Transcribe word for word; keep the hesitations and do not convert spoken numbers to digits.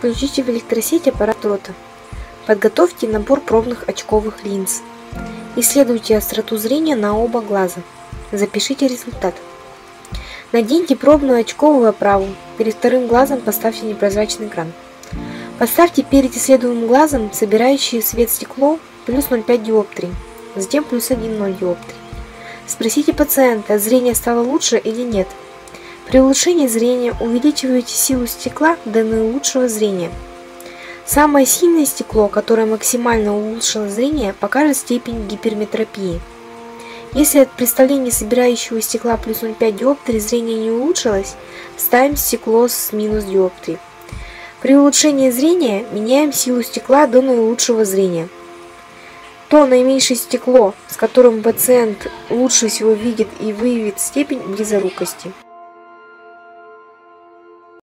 Включите в электросеть аппарат рота. Подготовьте набор пробных очковых линз. Исследуйте остроту зрения на оба глаза. Запишите результат. Наденьте пробную очковую оправу. Перед вторым глазом поставьте непрозрачный экран. Поставьте перед исследуемым глазом собирающее свет стекло плюс ноль целых пять десятых диоптрий, затем плюс один целых ноль диоптрий. Спросите пациента, зрение стало лучше или нет. При улучшении зрения увеличивайте силу стекла до наилучшего зрения. Самое сильное стекло, которое максимально улучшило зрение, покажет степень гиперметропии. Если от представления собирающего стекла плюс ноль целых пять десятых диоптрий зрение не улучшилось, ставим стекло с минус диоптрий. При улучшении зрения меняем силу стекла до наилучшего зрения. То наименьшее стекло, с которым пациент лучше всего видит и выявит степень близорукости.